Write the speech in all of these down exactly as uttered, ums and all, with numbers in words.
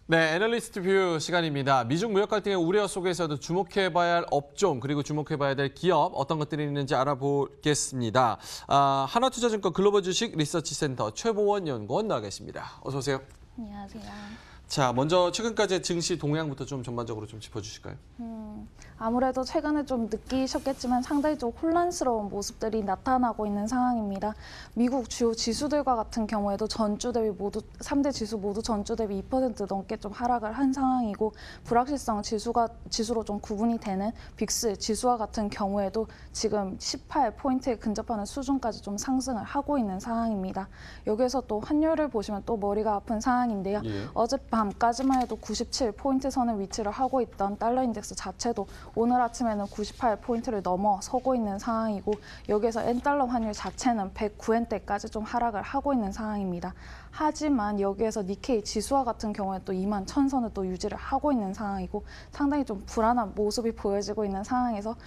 네, 애널리스트 뷰 시간입니다. 미중 무역 갈등의 우려 속에서도 주목해봐야 할 업종 그리고 주목해봐야 될 기업 어떤 것들이 있는지 알아보겠습니다. 아, 하나투자증권 글로벌 주식 리서치 센터 최보원 연구원 나와 계십니다. 어서 오세요. 안녕하세요. 자, 먼저 최근까지의 증시 동향부터 좀 전반적으로 좀 짚어주실까요? 음, 아무래도 최근에 좀 느끼셨겠지만 상당히 좀 혼란스러운 모습들이 나타나고 있는 상황입니다. 미국 주요 지수들과 같은 경우에도 전주 대비 모두 삼 대 지수 모두 전주 대비 이 퍼센트 넘게 좀 하락을 한 상황이고 불확실성 지수가 지수로 좀 구분이 되는 빅스 지수와 같은 경우에도 지금 십팔 포인트에 근접하는 수준까지 좀 상승을 하고 있는 상황입니다. 여기에서 또 환율을 보시면 또 머리가 아픈 상황인데요. 예. 어젯밤까지만 해도 구십칠 포인트 선을 위치를 하고 있던 달러 인덱스 자체도 오늘 아침에는 구십팔 포인트를 넘어서고 있는 상황이고 여기에서 엔달러 환율 자체는 백구 엔대까지 좀 하락을 하고 있는 상황입니다. 하지만 여기에서 니케이 지수와 같은 경우에 또 이만 천 선을 또 유지를 하고 있는 상황이고 상당히 좀 불안한 모습이 보여지고 있는 상황에서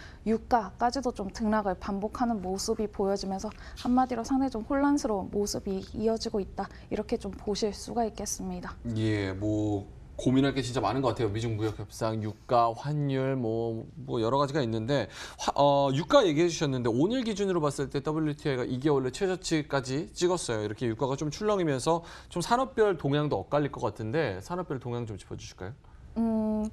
유가까지도 좀 등락을 반복하는 모습이 보여지면서 한마디로 상당히 좀 혼란스러운 모습이 이어지고 있다. 이렇게 좀 보실 수가 있겠습니다. 예, 뭐 고민할 게 진짜 많은 것 같아요. 미중 무역 협상, 유가, 환율, 뭐, 뭐 여러 가지가 있는데 화, 어, 유가 얘기해 주셨는데 오늘 기준으로 봤을 때 더블유티아이가 이 개월내 최저치까지 찍었어요. 이렇게 유가가 좀 출렁이면서 좀 산업별 동향도 엇갈릴 것 같은데 산업별 동향 좀 짚어주실까요? 음.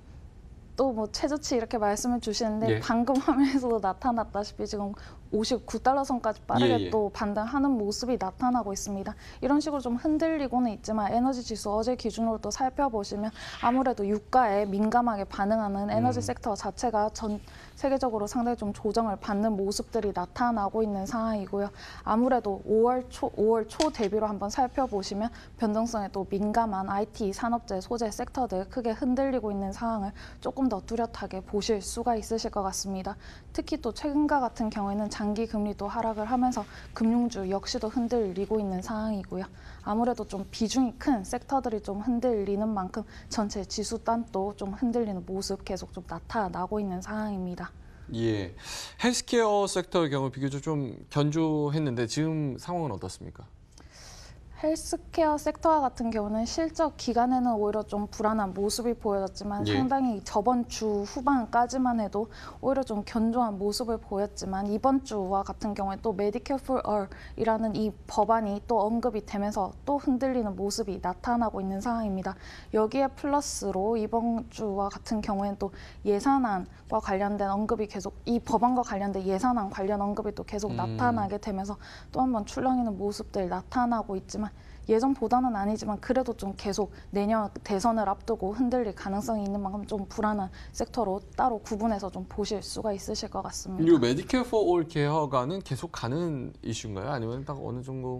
또 뭐 최저치 이렇게 말씀을 주시는데 예. 방금 화면에서도 나타났다시피 지금 오십구 달러 선까지 빠르게 예, 예. 또 반등하는 모습이 나타나고 있습니다. 이런 식으로 좀 흔들리고는 있지만 에너지 지수 어제 기준으로 또 살펴보시면 아무래도 유가에 민감하게 반응하는 에너지 음. 섹터 자체가 전 세계적으로 상당히 좀 조정을 받는 모습들이 나타나고 있는 상황이고요. 아무래도 오월 초, 오월 초 대비로 한번 살펴보시면 변동성에 또 민감한 아이티 산업재 소재 섹터들 크게 흔들리고 있는 상황을 조금 더 뚜렷하게 보실 수가 있으실 것 같습니다. 특히 또 최근과 같은 경우에는 장기 금리도 하락을 하면서 금융주 역시도 흔들리고 있는 상황이고요. 아무래도 좀 비중이 큰 섹터들이 좀 흔들리는 만큼 전체 지수 단도 좀 흔들리는 모습 계속 좀 나타나고 있는 상황입니다. 예, 헬스케어 섹터의 경우 비교적 좀 견조했는데 지금 상황은 어떻습니까? 헬스케어 섹터 같은 경우는 실적 기간에는 오히려 좀 불안한 모습이 보여졌지만 예. 상당히 저번 주 후반까지만 해도 오히려 좀 견조한 모습을 보였지만 이번 주와 같은 경우에 또 Medicare for All이라는 이 법안이 또 언급이 되면서 또 흔들리는 모습이 나타나고 있는 상황입니다. 여기에 플러스로 이번 주와 같은 경우에는 또 예산안과 관련된 언급이 계속 이 법안과 관련된 예산안 관련 언급이 또 계속 음. 나타나게 되면서 또 한번 출렁이는 모습들 나타나고 있지만 예전보다는 아니지만 그래도 좀 계속 내년 대선을 앞두고 흔들릴 가능성이 있는 만큼 좀 불안한 섹터로 따로 구분해서 좀 보실 수가 있으실 것 같습니다. 이 메디케어 포 올 개혁안은 계속 가는 이슈인가요? 아니면 딱 어느 정도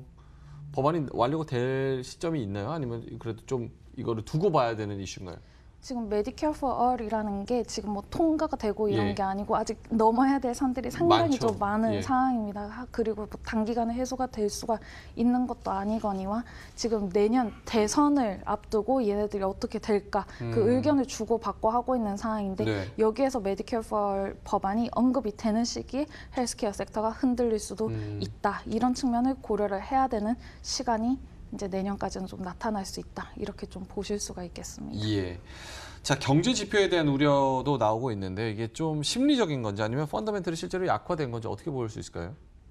법안이 완료가 될 시점이 있나요? 아니면 그래도 좀 이거를 두고 봐야 되는 이슈인가요? 지금 Medicare for All이라는 게 지금 뭐 통과가 되고 이런 예. 게 아니고 아직 넘어야 될 산들이 상당히 많죠. 좀 많은 예. 상황입니다. 하- 그리고 뭐 단기간에 해소가 될 수가 있는 것도 아니거니와 지금 내년 대선을 앞두고 얘네들이 어떻게 될까 그 음. 의견을 주고받고 하고 있는 상황인데 네. 여기에서 Medicare for All 법안이 언급이 되는 시기에 헬스케어 섹터가 흔들릴 수도 음. 있다. 이런 측면을 고려를 해야 되는 시간이 이제 내년까지는 좀 나타날 수 있다. 이렇게 좀 보실 수가 있겠습니다. 예. 자, 경제 지표에 대한 우려도 나오고 있는데 이게 좀 심리적인 건지 아니면 펀더멘털이 실제로 약화된 건지 어떻게 볼 수 있을까요?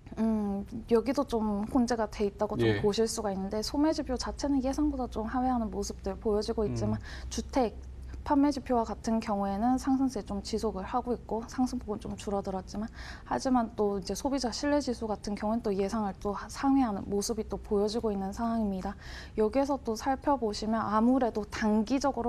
음, 여기도 좀 혼재가 돼 있다고 좀 예. 보실 수가 있는데 소매 지표 자체는 예상보다 좀 하회하는 모습들 보여지고 있지만 음. 주택 판매 지표와 같은 경우에는 상승세 좀 지속을 하고 있고 상승폭은 좀 줄어들었지만 하지만 또 이제 소비자 신뢰 지수 같은 경우는 또 예상을 또 상회하는 모습이 또 보여지고 있는 상황입니다. 여기에서 또 살펴보시면 아무래도 단기적으로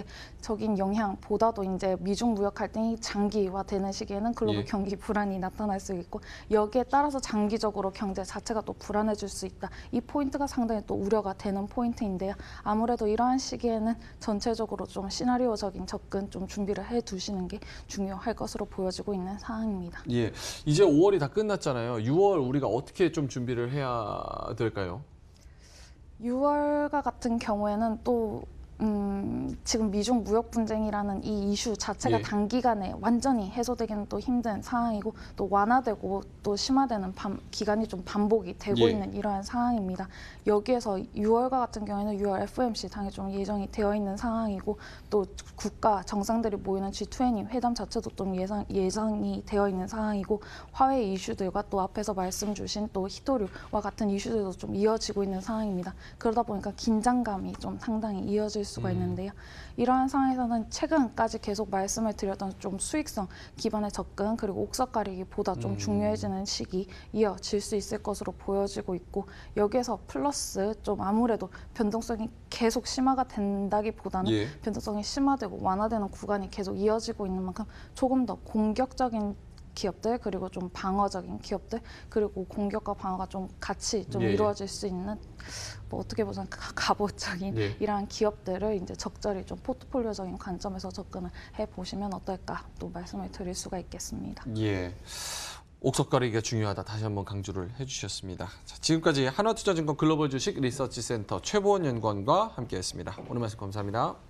경제적인 영향보다도 이제 미중 무역 갈등이 장기화되는 시기에는 글로벌 예. 경기 불안이 나타날 수 있고 여기에 따라서 장기적으로 경제 자체가 또 불안해질 수 있다. 이 포인트가 상당히 또 우려가 되는 포인트인데요. 아무래도 이러한 시기에는 전체적으로 좀 시나리오적인 접근 좀 준비를 해 두시는 게 중요할 것으로 보여지고 있는 상황입니다. 예. 이제 오월이 다 끝났잖아요. 유월 우리가 어떻게 좀 준비를 해야 될까요? 유월과 같은 경우에는 또 음, 지금 미중 무역 분쟁이라는 이 이슈 자체가 예. 단기간에 완전히 해소되기는 또 힘든 상황이고 또 완화되고 또 심화되는 반, 기간이 좀 반복이 되고 예. 있는 이러한 상황입니다. 여기에서 유월과 같은 경우에는 유월 에프오엠씨 당일 좀 예정이 되어 있는 상황이고 또 국가 정상들이 모이는 지 이십 회담 자체도 좀 예상, 예상이 되어 있는 상황이고 화해 이슈들과 또 앞에서 말씀 주신 또 히토류와 같은 이슈들도 좀 이어지고 있는 상황입니다. 그러다 보니까 긴장감이 좀 상당히 이어질 수가 있는데요. 이러한 상황에서는 최근까지 계속 말씀을 드렸던 좀 수익성 기반의 접근 그리고 옥석 가리기보다 좀 음. 중요해지는 시기 이어질 수 있을 것으로 보여지고 있고 여기에서 플러스 좀 아무래도 변동성이 계속 심화가 된다기보다는 예. 변동성이 심화되고 완화되는 구간이 계속 이어지고 있는 만큼 조금 더 공격적인 기업들 그리고 좀 방어적인 기업들 그리고 공격과 방어가 좀 같이 좀 예, 예. 이루어질 수 있는 뭐 어떻게 보면 가- 갑오적인 예. 이러한 기업들을 이제 적절히 좀 포트폴리오적인 관점에서 접근을 해 보시면 어떨까 또 말씀을 드릴 수가 있겠습니다. 예. 옥석 가리기가 중요하다. 다시 한번 강조를 해주셨습니다. 자, 지금까지 한화투자증권 글로벌 주식 리서치 센터 최보원 연구원과 함께했습니다. 오늘 말씀 감사합니다.